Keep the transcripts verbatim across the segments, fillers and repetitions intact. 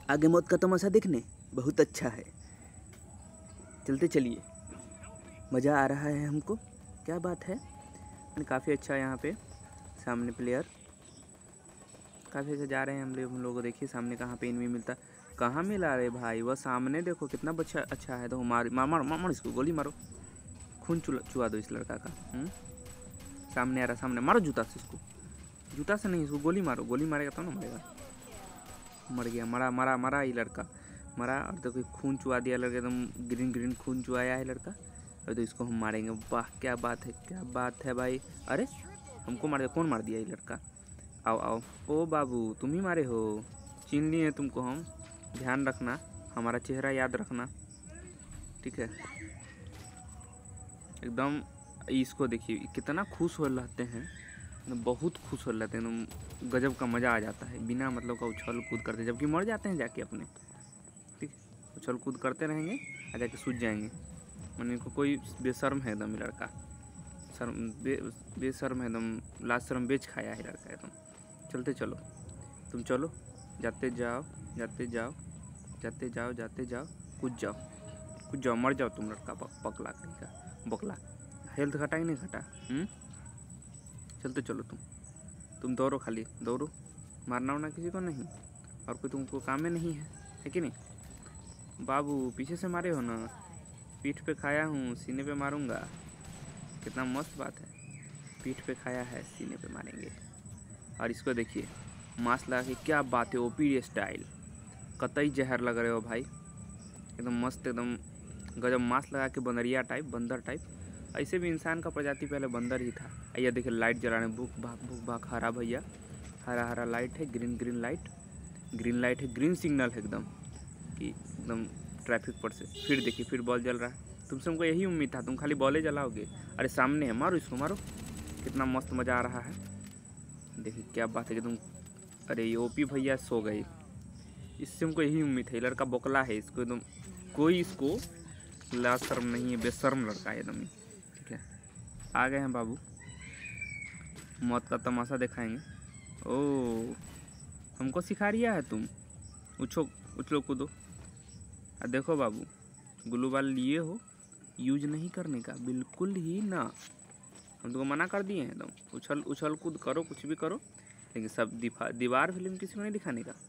आगे मौत का तमाशा देखने बहुत अच्छा है। चलते चलिए, मज़ा आ रहा है हमको, क्या बात है। काफ़ी अच्छा है यहाँ पे सामने प्लेयर, काफ़ी अच्छा जा रहे हैं हम लोग हम लोग को। देखिए सामने कहाँ पे इनमी मिलता, कहाँ मिला रहे भाई, वह सामने देखो कितना बच्चा अच्छा है। तो मार मार मार मार इसको, गोली मारो, खून चुआ दो इस लड़का का। हुँ? सामने आ रहा, सामने मारो जूता से इसको, जूता से नहीं इसको गोली मारो, गोली मारेगा तो ना मरेगा। मर गया, मरा मरा मरा ये लड़का मरा। और तो कोई खून चुआ दिया लड़का, एकदम ग्रीन ग्रीन खून चुआया है लड़का। और तो इसको हम मारेंगे। वाह क्या बात है, क्या बात है भाई। अरे हमको मार दिया, कौन मार दिया ये लड़का। आओ आओ, ओ बाबू तुम ही मारे हो, चीन लिए तुमको हम। ध्यान रखना, हमारा चेहरा याद रखना, ठीक है। एकदम इसको देखिए कितना खुश हो रहते हैं, बहुत खुश हो रहते हैं एकदम, गजब का मज़ा आ जाता है। बिना मतलब का उछल कूद करते, जबकि मर जाते हैं जाके अपने, ठीक। उछल कूद करते रहेंगे और जाके सूझ जाएंगे। मैंने इनको कोई बेशर्म है एकदम लड़का, शर्म बे बेशर्म है एकदम, लास्ट शर्म बेच खाया है लड़का एकदम। चलते चलो, तुम चलो, जाते जाओ जाते जाओ जाते जाओ जाते जाओ, कूद जाओ कूद जाओ, मर जाओ तुम लड़का पकला का बकला। हेल्थ घटा ही नहीं घटा। हम्म चलते चलो, तुम तुम दौड़ो, खाली दौड़ो, मारना वारना किसी को नहीं, और कोई तुमको काम में नहीं है, है कि नहीं। बाबू पीछे से मारे हो ना, पीठ पे खाया हूँ, सीने पे मारूंगा। कितना मस्त बात है, पीठ पे खाया है, सीने पे मारेंगे। और इसको देखिए मास्क लगा के, क्या बात है, ओपी स्टाइल, कतई जहर लग रहे हो भाई, एकदम मस्त, एकदम गजब। मास्क लगा के बंदरिया टाइप, बंदर टाइप। ऐसे भी इंसान का प्रजाति पहले बंदर ही था। ये देखिए लाइट जला रहे, भूख भाग भूख भाग, हरा भैया, हरा हरा लाइट है, green green light, green light है, ग्रीन सिग्नल है एकदम कि एकदम ट्रैफिक पर से। फिर देखिए फिर बॉल जल रहा है, तुमसे हमको यही उम्मीद था, तुम खाली बॉले जलाओगे। अरे सामने है, मारो इसको मारो, कितना मस्त मज़ा आ रहा है। देखिए क्या बात है कि तुम, अरे ये ओपी भैया सो गए, इससे हमको यही उम्मीद है। लड़का बोकला है, इसको एकदम कोई इसको लाज शर्म नहीं है, बेशर्म लड़का है एकदम, ठीक है। आ गए हैं बाबू, मौत का तमाशा दिखाएंगे। ओ हमको सिखा रिया है तुम, उछो उछलो कूदो। और देखो बाबू, ग्लू बॉल लिए हो, यूज नहीं करने का बिल्कुल ही ना, हम तुमको मना कर दिए हैं एकदम। उछल उछल कूद करो, कुछ भी करो, लेकिन सब दीवार फिल्म किसी को नहीं दिखाने का।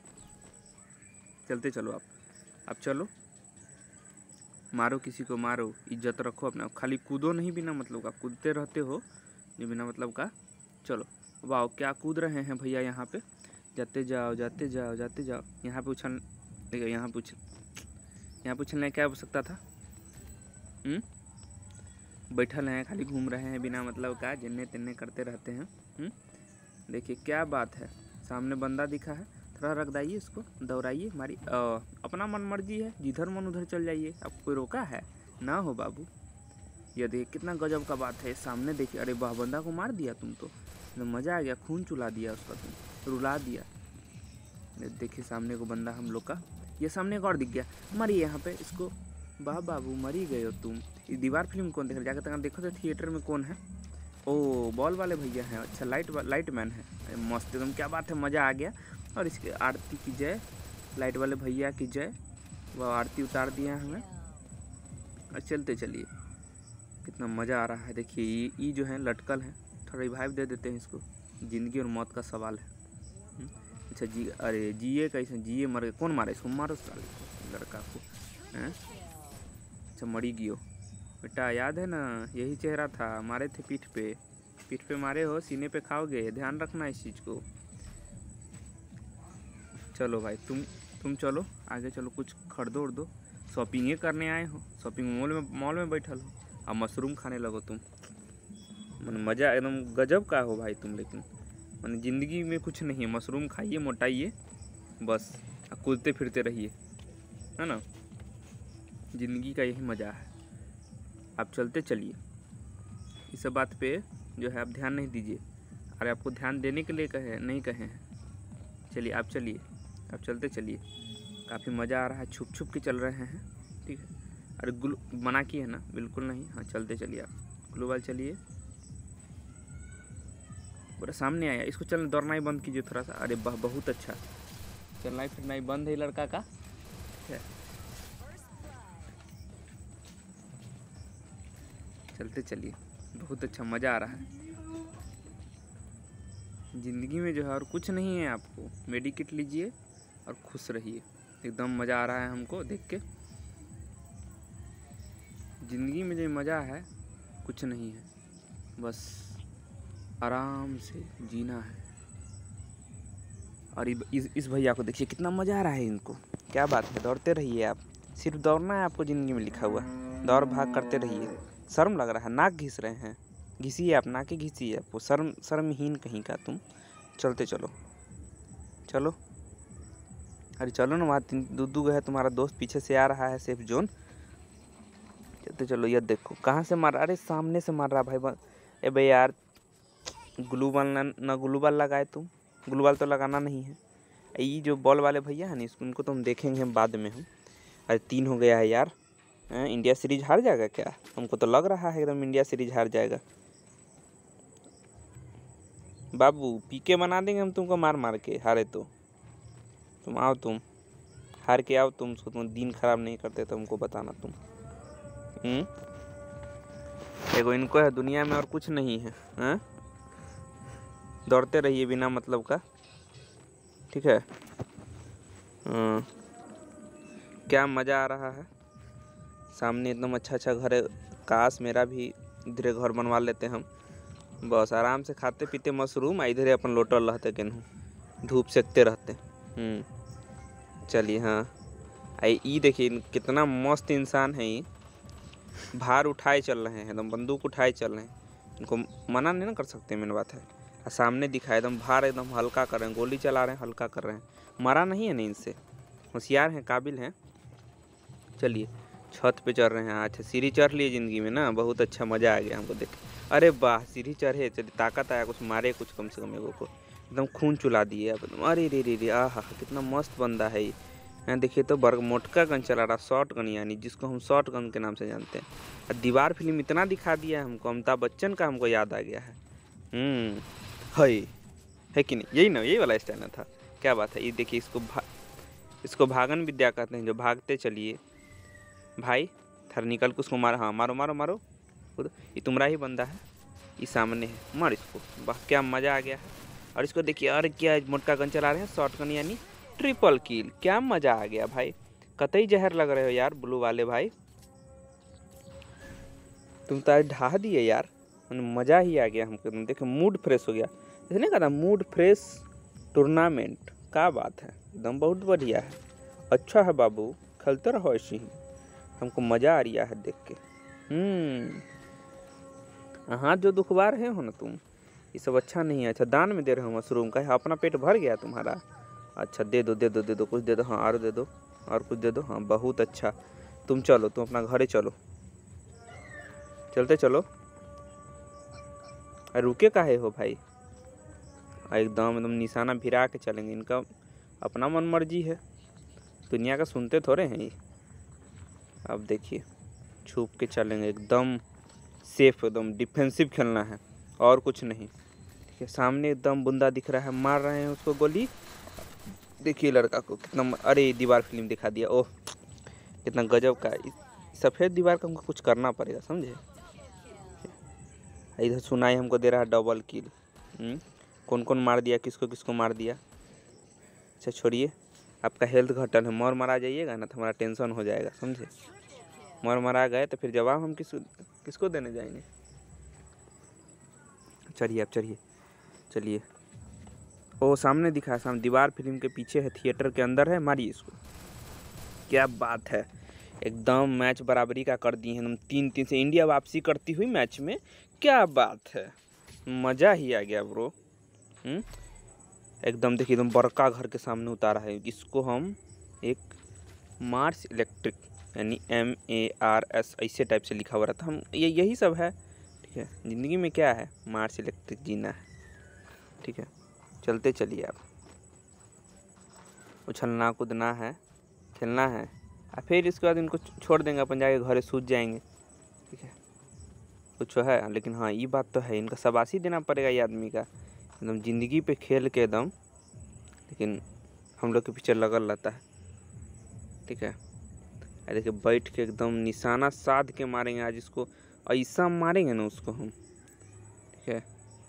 चलते चलो, आप आप चलो, मारो किसी को मारो, इज्जत रखो अपना, खाली कूदो नहीं बिना मतलब का, कूदते रहते हो जो बिना मतलब का। चलो वाह क्या कूद रहे हैं भैया यहाँ पे, जाते जाओ जाते जाओ जाते जाओ। यहाँ पे उछल, देखो यहाँ पे उछल, यहाँ पे उछलने क्या हो सकता था। हम्म बैठल हैं, खाली घूम रहे हैं बिना मतलब का, जिन्ने तिन्ने करते रहते हैं। हम्म देखिए क्या बात है, सामने बंदा दिखा है, थोड़ा रख दाइए इसको, दौड़ाइए, हमारी अपना मन मर्जी है, जिधर मन उधर चल जाइए, अब कोई रोका है ना हो बाबू। ये देखिए कितना गजब का बात है, सामने देखिए, अरे वाह बंदा को मार दिया तुम तो, मज़ा आ गया, खून चुला दिया उसका, तुम रुला दिया। देखिए सामने को बंदा हम लोग का, ये सामने एक और दिख गया, मरिए यहाँ पे इसको। वाह बाबू मरी गए हो तुम। ये दीवार फिल्म कौन देख रहे, जाकर तक देखो तो थिएटर में कौन है। ओ बॉल वाले भैया हैं, अच्छा लाइट लाइट मैन है, मस्त एकदम, क्या बात है, मज़ा आ गया। और इसके आरती की जय, लाइट वाले भैया की जय, वह आरती उतार दिया हमें। और चलते चलिए, कितना मज़ा आ रहा है। देखिए ये ये जो है लटकल है, थोड़ा रिवाइव दे देते हैं इसको, ज़िंदगी और मौत का सवाल है। अच्छा जी, अरे जिए कैसे, जिए मर गए, कौन मारे इसको, मारो साले लड़का को हैं। अच्छा मरी गियो बेटा, याद है ना, यही चेहरा था, मारे थे पीठ पे, पीठ पे मारे हो, सीने पे खाओगे, ध्यान रखना इस चीज़ को। चलो भाई तुम तुम चलो आगे चलो, कुछ खरीदो उर्दो, शॉपिंगे करने आए हो, शॉपिंग मॉल में मॉल में बैठल हो, अब मशरूम खाने लगो तुम। मन मज़ा एकदम गजब का हो भाई तुम, लेकिन मैंने ज़िंदगी में कुछ नहीं है, मशरूम खाइए, मोटाइए बस, कूदते फिरते रहिए, है ना, ज़िंदगी का यही मज़ा है। आप चलते चलिए, इस सब बात पे जो है आप ध्यान नहीं दीजिए, अरे आपको ध्यान देने के लिए कहे नहीं कहे हैं। चलिए आप चलिए, आप चलते चलिए, काफ़ी मज़ा आ रहा है, छुप छुप के चल रहे हैं, ठीक है। अरे ग्लू मना की है ना, बिल्कुल नहीं, हाँ चलते चलिए आप, ग्लू वाल चलिए, पूरा सामने आया, इसको चलना, दौड़ना ही बंद कीजिए थोड़ा सा। अरे वाह बहुत अच्छा, चलना फिरना ही बंद है लड़का का। चलते चलिए, बहुत अच्छा मज़ा आ रहा है। ज़िंदगी में जो है और कुछ नहीं है, आपको मेडिकेट लीजिए और खुश रहिए। एकदम मज़ा आ रहा है हमको देख के। ज़िंदगी में जो मज़ा है कुछ नहीं है, बस आराम से जीना है। और इस इस भैया को देखिए कितना मज़ा आ रहा है इनको। क्या बात है, दौड़ते रहिए आप, सिर्फ दौड़ना है आपको ज़िंदगी में लिखा हुआ। दौड़ भाग करते रहिए। शर्म लग रहा है, नाक घिस रहे हैं, घिसिए आप, नाके घिसिए आपको। शर्म शर्महीन कहीं का तुम। चलते चलो चलो, अरे चलो ना, वहाँ तीन दो दो है, तुम्हारा दोस्त पीछे से आ रहा है सेफ जोन। चलते चलो। ये देखो कहाँ से मार, अरे सामने से मार रहा भाई। ए भाई यार, ग्लू बॉल ना, ना ग्लू बॉल लगाए तुम। ग्लू बॉल तो लगाना नहीं है। ये जो बॉल वाले भैया है ना, इसको उनको तो हम देखेंगे हम बाद में हम। अरे तीन हो गया है यार। आ, इंडिया सीरीज हार जाएगा क्या? हमको तो लग रहा है एकदम इंडिया सीरीज हार जाएगा। बाबू पीके बना देंगे हम तुमको मार मार के, हारे तो। तुम आओ, तुम हार के आओ तुम, उसको तुम दिन खराब नहीं करते तो हमको बताना तुम। हम्म एगो इनको है दुनिया में और कुछ नहीं है। हाँ, दौड़ते रहिए बिना मतलब का, ठीक है। हाँ, क्या मज़ा आ रहा है। सामने एकदम अच्छा अच्छा घर है। काश मेरा भी इधर घर बनवा लेते हम, बस आराम से खाते पीते मशरूम, इधर अपन लोटल रहते केनहू, धूप सेकते रहते। हम्म चलिए। हाँ, आई ई देखिए कितना मस्त इंसान है ये। भार उठाए चल रहे हैं, एकदम बंदूक उठाए चल रहे हैं। इनको मना नहीं ना कर सकते, मेन बात है। और सामने दिखा एकदम भार एकदम हल्का कर रहे हैं, गोली चला रहे हैं, हल्का कर रहे हैं। मरा नहीं है ना इनसे, होशियार हैं, काबिल हैं। चलिए छत पे चढ़ रहे हैं। अच्छा सीढ़ी चढ़ लिए ज़िंदगी में ना, बहुत अच्छा मज़ा आ गया हमको देख। अरे वाह, सीढ़ी चढ़े, चलिए ताकत आया, कुछ मारे कुछ कम से कम एगो को। एकदम खून चुला दिए अब। अरे रे रे रे, आहा कितना मस्त बंदा है ये। यहाँ देखिए तो बर्ग मोटका गन चला रहा, शॉर्ट गन, यानी जिसको हम शॉर्ट गन के नाम से जानते हैं। और दीवार फिल्म इतना दिखा दिया है हमको, अमिताभ बच्चन का हमको याद आ गया है। हम्म है है कि नहीं, यही ना, यही वाला स्टाइल था। क्या बात है। ये देखिए इसको भा इसको भागन विद्या कहते हैं, जो भागते चलिए भाई। थर निकल के उसको मारो। हाँ मारो मारो मारो, खुद ये तुम्हारा ही बंदा है, ये सामने है, मार इसको। वाह क्या मज़ा आ गया है। और इसको देखिए, अरे क्या मोटका गन चला रहे हैं, शॉर्ट गन यानी ट्रिपल किल। क्या मज़ा आ गया भाई, कतई जहर लग रहे हो यार ब्लू वाले भाई। तुम तो आज ढा दिए यार, मज़ा ही आ गया हमको। तुम देखो मूड फ्रेश हो गया, इसने कहा था मूड फ्रेश टूर्नामेंट। क्या बात है, एकदम बहुत बढ़िया है। अच्छा है बाबू, खेलते रहो ऐसे ही, हमको मज़ा आ रहा है देख के। हम्म हाँ, जो दुखबार है हो ना तुम, ये सब अच्छा नहीं है। अच्छा दान में दे रहे हो मशरूम का, अपना पेट भर गया तुम्हारा। अच्छा दे दो दे दो दे दो, कुछ दे दो। हाँ और दे दो, और कुछ दे दो। हाँ बहुत अच्छा। तुम चलो, तुम अपना घरे चलो, चलते चलो। रुके काहे हो भाई, एकदम एकदम निशाना भिरा के चलेंगे। इनका अपना मन मर्जी है, दुनिया का सुनते थोड़े हैं ये। अब देखिए छुप के चलेंगे, एकदम सेफ, एकदम डिफेंसिव खेलना है और कुछ नहीं। ठीक है, सामने एकदम बंदा दिख रहा है, मार रहे हैं उसको गोली। देखिए लड़का को कितना, अरे दीवार फिल्म दिखा दिया। ओह कितना गजब का। सफ़ेद दीवार का हमको कुछ करना पड़ेगा, समझे। इधर सुनाई हमको दे रहा है डबल किल। कौन कौन मार दिया, किसको किसको मार दिया। अच्छा छोड़िए, आपका हेल्थ घटन है, मर मरा जाइएगा ना तो हमारा टेंशन हो जाएगा, समझे। मर मरा गए तो फिर जवाब हम किस किसको देने जाएंगे। चलिए आप चलिए चलिए। ओ सामने दिखा है, सामने दीवार फिल्म के पीछे है, थिएटर के अंदर है, मारिए इसको। क्या बात है, एकदम मैच बराबरी का कर दिए हैं हम, तीन तीन से इंडिया वापसी करती हुई मैच में। क्या बात है, मज़ा ही आ गया ब्रो। हम्म एकदम देखिए, एकदम बड़का घर के सामने उतारा है। इसको हम एक मार्स इलेक्ट्रिक यानी एम ए आर एस ऐसे टाइप से लिखा हुआ रहता, हम ये यही सब है। ठीक है, ज़िंदगी में क्या है, मार्स इलेक्ट्रिक जीना है। ठीक है, चलते चलिए आप। उछलना कूदना है, खेलना है, और फिर इसके बाद इनको छोड़ देंगे, अपन जाके घरे सूझ जाएंगे। ठीक है, कुछ है, लेकिन हाँ ये बात तो है, इनका शाबाशी देना पड़ेगा ये आदमी का, एकदम ज़िंदगी पे खेल के एकदम। लेकिन हम लोग के पीछे लगल रहता है। ठीक है, देखिए बैठ के एकदम निशाना साध के मारेंगे आज इसको, ऐसा मारेंगे ना उसको हम। ठीक है,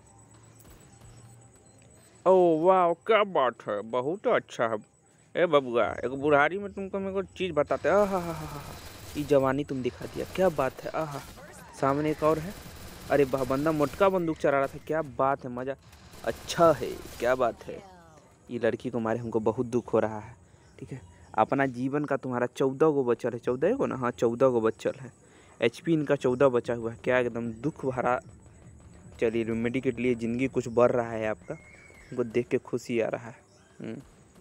ओह वाह क्या बात है, बहुत अच्छा है। ए बबुआ, एक बुढ़ारी में तुमको मेरे को चीज़ बताते, आ हा हा हा हा, ये जवानी तुम दिखा दिया, क्या बात है। आहा, सामने एक और है, अरे वाह बंदा मोटका बंदूक चला रहा था, क्या बात है, मज़ा अच्छा है, क्या बात है। ये लड़की को मारे हमको बहुत दुख हो रहा है। ठीक है, अपना जीवन का तुम्हारा चौदह गो बचल है, चौदह गो ना, हाँ चौदह गो बचल है, एच पी इनका चौदह बचा हुआ है, क्या एकदम दुख भरा। चलिए रेमेडी के लिए ज़िंदगी कुछ बढ़ रहा है आपका, हमको देख के खुशी आ रहा है।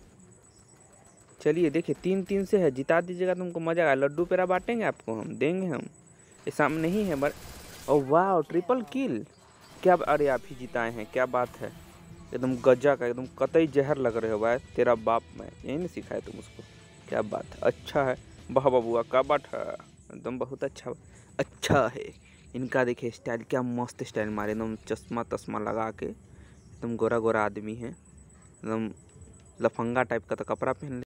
चलिए देखिए तीन तीन से है, जिता दीजिएगा तुमको मजा आएगा, लड्डू पेड़ा बांटेंगे आपको, हम देंगे, हम ये सामने ही है बर। ओ वाह ट्रिपल किल, क्या, अरे आप ही जिताए हैं, क्या बात है, एकदम गजा का, एकदम कतई जहर लग रहे हो भाई, तेरा बाप मैं यही नहीं सिखाया तुम उसको, क्या बात है, अच्छा है, वाह बबुआ क्या बात है, एकदम बहुत अच्छा अच्छा है। इनका देखिए स्टाइल, क्या मस्त स्टाइल मारे, एकदम चश्मा तश्मा लगा के, एकदम गोरा गोरा आदमी है, एकदम लफंगा टाइप का तो कपड़ा पहन ले।